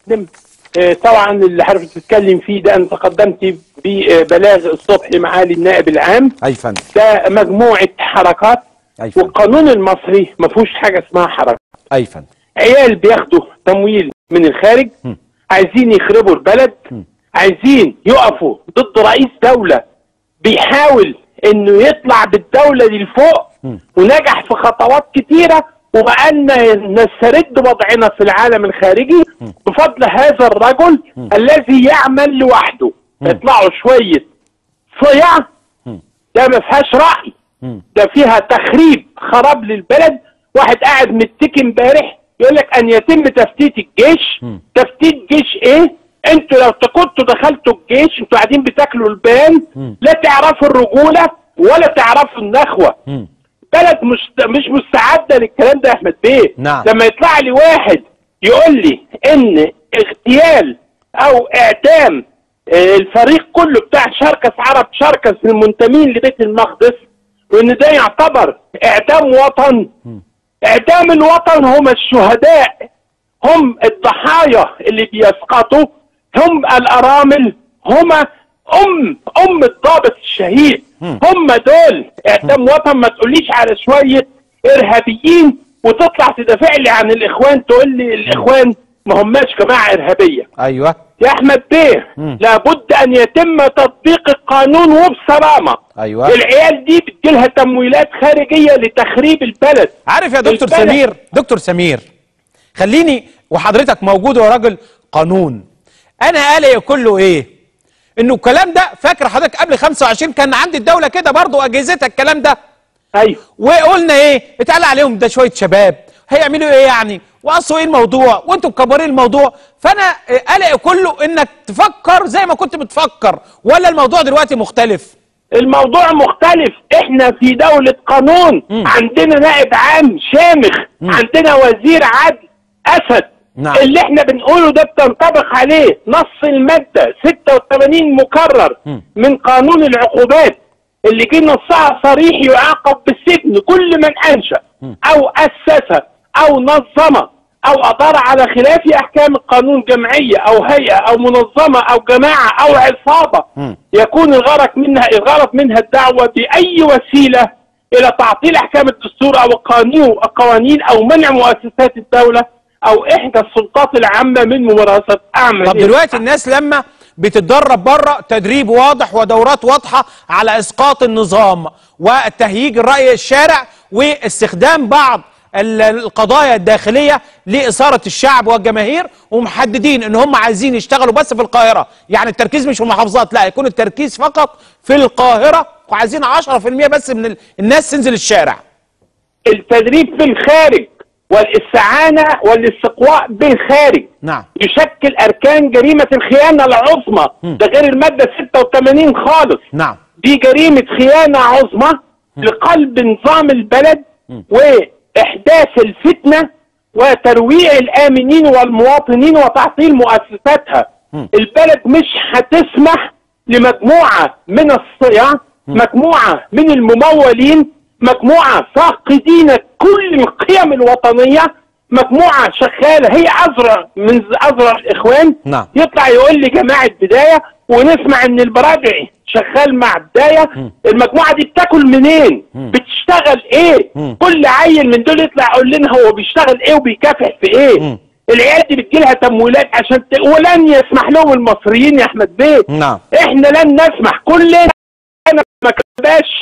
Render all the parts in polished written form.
طبعا اللي حضرتك بتتكلم فيه ده، انا تقدمت ببلاغ الصبح لمعالي النائب العام. اي فندم. ده مجموعه حركات. اي فندم. والقانون المصري ما فيهوش حاجه اسمها حركات. اي فندم. عيال بياخدوا تمويل من الخارج، عايزين يخربوا البلد، عايزين يقفوا ضد رئيس دوله بيحاول انه يطلع بالدوله دي لفوق، ونجح في خطوات كتيره، وبقالنا نسترد وضعنا في العالم الخارجي بفضل هذا الرجل الذي يعمل لوحده. يطلعوا شويه صيع، ده ما فيهاش راي، ده فيها تخريب خراب للبلد. واحد قاعد متكي امبارح يقول لك ان يتم تفتيت الجيش. تفتيت جيش ايه؟ انتوا لو كنتوا دخلتوا الجيش انتوا قاعدين بتاكلوا البان، لا تعرفوا الرجوله ولا تعرفوا النخوه. بلد مش مستعده للكلام ده يا احمد بيه. نعم. لما يطلع لي واحد يقول لي ان اغتيال او اعدام الفريق كله بتاع شركس عرب شركس المنتمين لبيت المقدس، وان ده يعتبر اعدام وطن. اعدام الوطن هم الشهداء، هم الضحايا اللي بيسقطوا، هم الارامل، هم ام الضابط الشهيد، هم دول اعدام وطن. ما تقوليش على شويه ارهابيين وتطلع تدافع لي عن الاخوان، تقول لي الاخوان ما هماش جماعه ارهابيه. ايوه يا احمد بيه، لابد ان يتم تطبيق القانون وبصرامه. ايوه. العيال دي بتجيلها تمويلات خارجيه لتخريب البلد. عارف يا دكتور سمير، دكتور سمير خليني وحضرتك موجود وراجل قانون، انا قلقي كله ايه؟ انه الكلام ده، فاكر حضرتك قبل 25 كان عند الدوله كده برضه اجهزتها الكلام ده. ايوه. وقلنا ايه؟ اتقال عليهم ده شويه شباب هيعملوا ايه يعني؟ واصلوا ايه الموضوع؟ وانتوا مكبرين الموضوع. فانا قلقي كله انك تفكر زي ما كنت بتفكر، ولا الموضوع دلوقتي مختلف؟ الموضوع مختلف. احنا في دولة قانون. عندنا نائب عام شامخ، عندنا وزير عدل اسد. نعم. اللي احنا بنقوله ده بتنطبق عليه نص المادة 86 مكرر من قانون العقوبات، اللي جه نصها صريح يعاقب بالسجن كل من انشأ او اسس او نظم او اضار على خلاف احكام القانون جمعيه او هيئه او منظمه او جماعه او عصابه يكون الغرض منها الدعوه باي وسيله الى تعطيل احكام الدستور او القوانين او منع مؤسسات الدوله او احدى السلطات العامه من ممارسه اعمال. طب دلوقتي الناس لما بتتدرب بره تدريب واضح ودورات واضحه على اسقاط النظام وتهييج الراي الشارع واستخدام بعض القضايا الداخليه لاثاره الشعب والجماهير، ومحددين ان هم عايزين يشتغلوا بس في القاهره، يعني التركيز مش في المحافظات، لا يكون التركيز فقط في القاهره، وعايزين 10% بس من الناس تنزل الشارع. التدريب في الخارج والاستعانه والاستقواء بالخارج نعم. يشكل اركان جريمه الخيانه العظمى. ده غير الماده 86 خالص. نعم. دي جريمه خيانه عظمى لقلب نظام البلد واحداث الفتنه وترويع الامنين والمواطنين وتعطيل مؤسساتها. البلد مش هتسمح لمجموعه من الصيع، مجموعه من الممولين، مجموعه فاقدين كل القيم الوطنيه، مجموعه شغاله هي اذرع من اذرع الاخوان. نعم. يطلع يقول لي جماعه بدايه، ونسمع ان البراجعي شغال مع بدايه. المجموعه دي بتاكل منين؟ بتشتغل ايه؟ كل عيل من دول يطلع يقول لنا هو بيشتغل ايه وبيكافح في ايه؟ العيال دي بتجيلها تمويلات عشان ولن يسمح لهم المصريين يا احمد بيه. نعم. احنا لن نسمح. كلنا ما كباش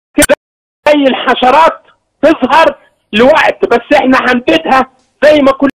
زي الحشرات تظهر لوقت، بس احنا هنبتها زي ما كل